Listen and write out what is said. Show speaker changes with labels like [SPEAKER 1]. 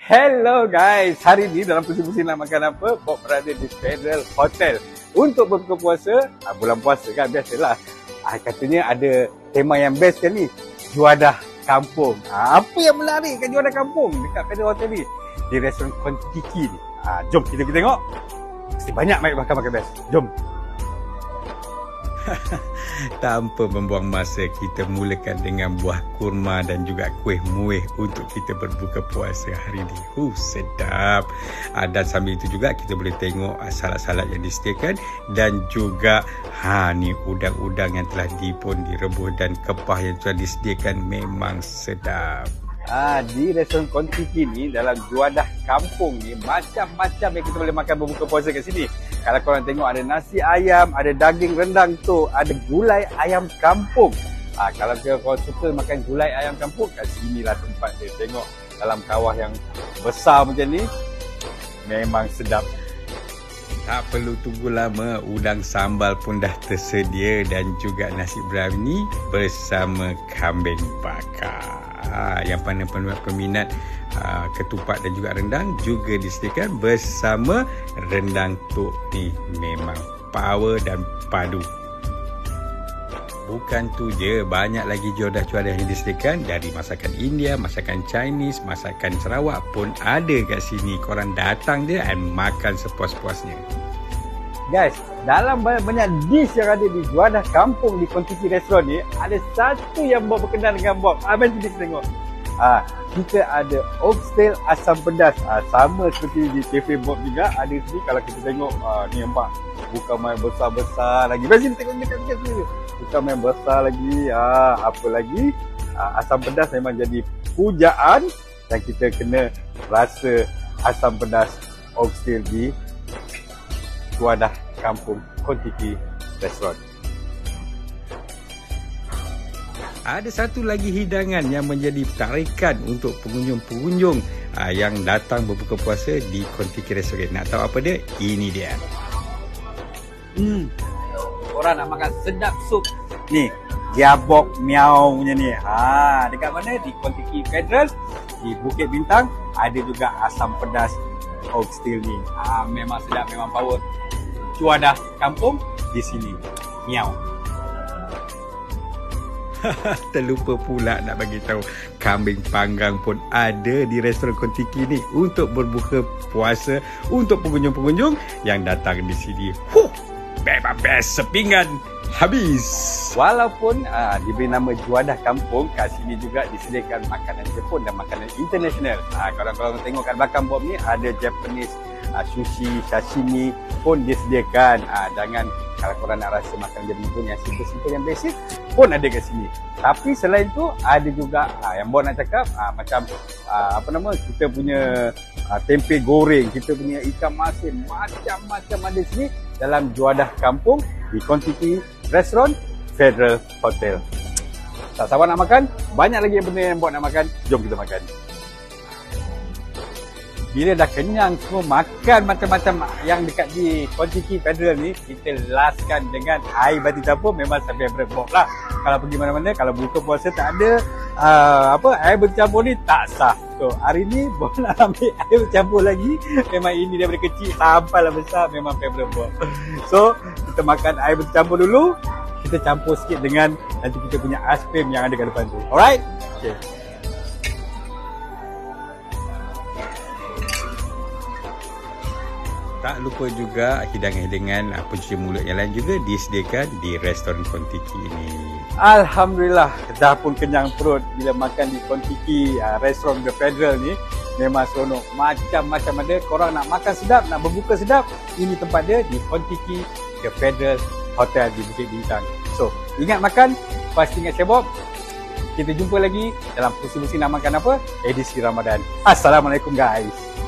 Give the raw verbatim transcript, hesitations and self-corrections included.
[SPEAKER 1] Hello guys, hari ni dalam pusing-pusing nak makan apa? Bob berada di Federal Hotel untuk berbuka puasa. Ah, bulan puasa kan, biasalah. Ah, katanya ada tema yang best kan ni, juadah kampung. Ah, apa yang menarik kan juadah kampung dekat Federal Hotel ni? Di restoran Kontiki ni. Ah, jom kita pergi tengok. Mesti banyak makan-makan best. Jom.
[SPEAKER 2] Tanpa membuang masa, kita mulakan dengan buah kurma dan juga kuih muih untuk kita berbuka puasa hari ini. Uh, sedap. Uh, dan sambil itu juga kita boleh tengok uh, salad-salad yang disediakan dan juga ha ni udang-udang yang telah dipun direbus dan kepah yang telah disediakan memang sedap.
[SPEAKER 1] Ah, di restoran Kontiki ni, dalam juadah kampung ni, macam-macam yang kita boleh makan berbuka puasa kat sini. Kalau korang tengok ada nasi ayam, ada daging rendang tu, ada gulai ayam kampung. Ah, kalau korang suka makan gulai ayam kampung, kat sinilah tempat dia. Tengok dalam kawah yang besar macam ni, memang sedap.
[SPEAKER 2] Tak perlu tunggu lama, udang sambal pun dah tersedia dan juga nasi brownie bersama kambing bakar. Ha, yang mana peminat ha, ketupat dan juga rendang juga disediakan bersama rendang tok ni. Memang power dan padu. Bukan tu je, banyak lagi juadah-juadah yang disediakan dari masakan India, masakan Chinese, masakan Sarawak pun ada kat sini. Korang datang je dan makan sepuas-puasnya.
[SPEAKER 1] Guys, dalam banyak dish yang ada di juadah kampung di Kontiki Restaurant ni, ada satu yang Bob berkenal dengan Bob. Ah, mari kita tengok. Ah, kita ada oxtail asam pedas. Ah, sama seperti di Cafe Bob juga ada sini. Kalau kita tengok, ah, ni nampak bukan main besar-besar lagi. Mari kita tengok dekat-dekat sini. Bukan main besar lagi. Ah, apa lagi? Ah, asam pedas memang jadi pujaan dan kita kena rasa asam pedas oxtail di juadah kampung Kontiki Restaurant.
[SPEAKER 2] Ada satu lagi hidangan yang menjadi tarikan untuk pengunjung-pengunjung aa, yang datang berbuka puasa di Kontiki Restaurant. Nak tahu apa dia? Ini dia.
[SPEAKER 1] Hmm. Orang nak makan sedap sup. Ni, Giabok Miao punya ni. Ha, dekat mana? Di Kontiki Federal, di Bukit Bintang, ada juga asam pedas oxtail ni. Ha, memang sedap, memang power. Juadah kampung di sini. Miau.
[SPEAKER 2] Terlupa pula nak bagi tahu, kambing panggang pun ada di restoran Kontiki ni untuk berbuka puasa untuk pengunjung-pengunjung yang datang di sini. Huh, memang best, sepinggan habis.
[SPEAKER 1] Walaupun uh, diberi nama juadah kampung, kat sini juga disediakan makanan Jepun dan makanan international. Uh, kalau-kalau tengok kat belakang Bob ni, ada Japanese uh, sushi, sashimi pun disediakan. Uh, jangan, kalau korang nak rasa makan Jepun yang simple-simple, yang basic pun ada kat sini. Tapi selain tu, ada juga uh, yang Bob nak cakap, uh, macam uh, apa nama, kita punya uh, tempe goreng, kita punya ikan masin, macam-macam ada sini dalam juadah kampung di Kontiki Restaurant Federal Hotel. Tak sabar nak makan? Banyak lagi benda yang buat nak makan. Jom kita makan. Bila dah kenyang semua makan macam-macam yang dekat di Kontiki Federal ni, kita laskan dengan air batu campur. Memang saya favorite Bob lah. Kalau pergi mana-mana, kalau buka puasa tak ada uh, apa air batu campur ni, tak sah. So hari ni Bob nak ambil air batu campur lagi. Memang ini daripada kecil sampai lah besar, memang favorite Bob. So kita makan air batu campur dulu. Kita campur sikit dengan nanti kita punya ais krim yang ada kat depan tu. Alright? Okay.
[SPEAKER 2] Tak lupa juga hidangan-hidangan pencuci mulut yang lain juga disediakan di restoran Kontiki ini.
[SPEAKER 1] Alhamdulillah, dah pun kenyang perut bila makan di Kontiki uh, restoran The Federal ni. Memang seronok, macam-macam ada. Korang nak makan sedap, nak berbuka sedap, ini tempat dia di Kontiki The Federal Hotel di Bukit Bintang. So, ingat makan, pasti ingat Chef Bob. Kita jumpa lagi dalam pusing-pusing nak makan apa? Edisi Ramadan. Assalamualaikum guys.